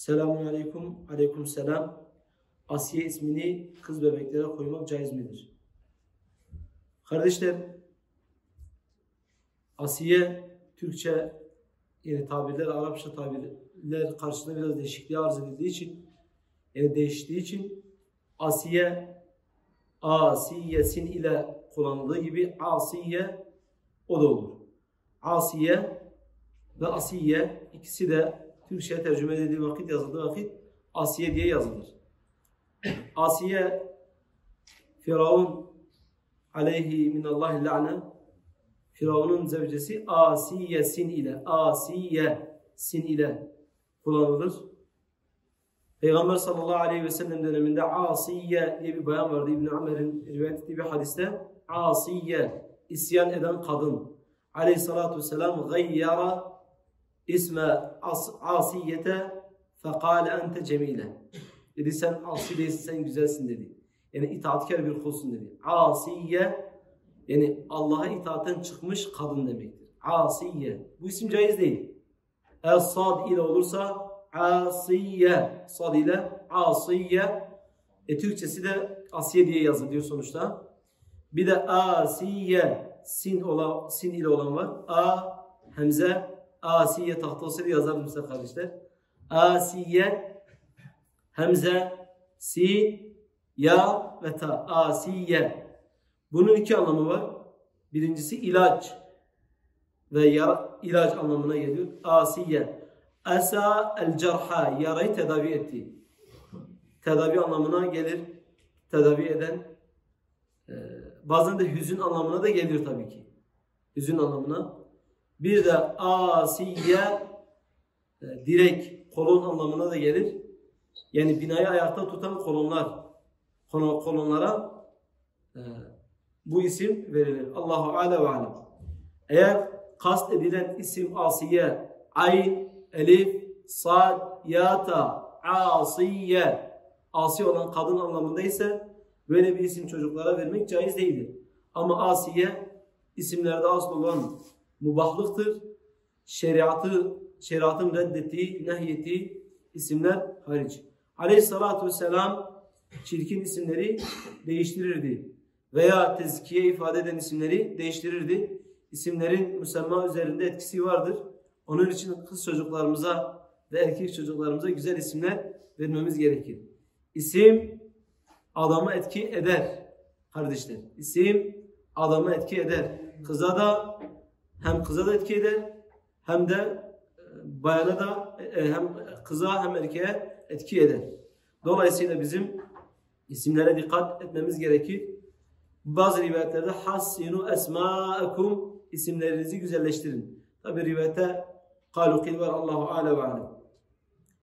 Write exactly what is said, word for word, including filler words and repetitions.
Selamun aleyküm, aleyküm selam. Asiye ismini kız bebeklere koymak caiz midir? Kardeşler, Asiye Türkçe yani tabirler, Arapça tabirler karşısında biraz değişikliği arz edildiği için, yani değiştiği için Asiye, Asiyesin ile kullanıldığı gibi Asiye o da olur. Asiye ve Asiye ikisi de Türkçe'ye tercüme edildiği vakit, yazıldığı vakit Asiye diye yazılır. Asiye, Firavun aleyhi minallahi la'ne, Firavun'un zevcesi Asiye sin ile, Asiye sin ile kullanılır. Peygamber sallallahu aleyhi ve sellem döneminde Asiye diye bir bayan vardı. İbn-i Amer'in rivayet ettiği bir hadiste Asiye, isyan eden kadın. Aleyhissalatu vesselam gayyara isme Asiyete fekale ente cemile. Dedi sen asi değilsin, sen güzelsin dedi. Yani itaatkar bir kulsun dedi. Asiye yani Allah'a itaatten çıkmış kadın demektir. Asiye. Bu isim caiz değil. Eğer sad ile olursa Asiye. Sad ile Asiye. E, Türkçesi de Asiye diye yazılıyor sonuçta. Bir de Asiye. Sin, olan, sin ile olan var. A, Hemze, Asiye tahtası yazarım size kardeşler. Asiye, Hemze, Si, Ya ve Ta. Asiye. Bunun iki anlamı var. Birincisi ilaç ve yara, ilaç anlamına geliyor. Asiye. Asa el cerha. Yarayı tedavi etti. Tedavi anlamına gelir. Tedavi eden. Ee, bazen de hüzün anlamına da geliyor tabii ki. Hüzün anlamına. Bir de asiye e, direk, kolon anlamına da gelir. Yani binayı ayakta tutan kolonlar. Kolonlara e, bu isim verilir. Allahu ala ve alem. Eğer kast edilen isim asiye, ayn, elif, sad, yata, asiye, asi olan kadın anlamında ise böyle bir isim çocuklara vermek caiz değildir. Ama asiye isimlerde asıl olan mubahlıktır. Şeriatı, şeriatın reddettiği, nehyettiği isimler hariç. Aleyhissalatu vesselam çirkin isimleri değiştirirdi. Veya tezkiye ifade eden isimleri değiştirirdi. İsimlerin müsemma üzerinde etkisi vardır. Onun için kız çocuklarımıza ve erkek çocuklarımıza güzel isimler vermemiz gerekir. İsim adamı etki eder. Kardeşler, isim adamı etki eder. Kıza da hem kıza da etki eder hem de bayana da hem kıza hem erkeğe etki eder. Dolayısıyla bizim isimlere dikkat etmemiz gerekir. Bazı rivayetlerde hassinu esma'akum, isimlerinizi güzelleştirin. Tabi rivayete kalukil var, Allahu ala ve alem.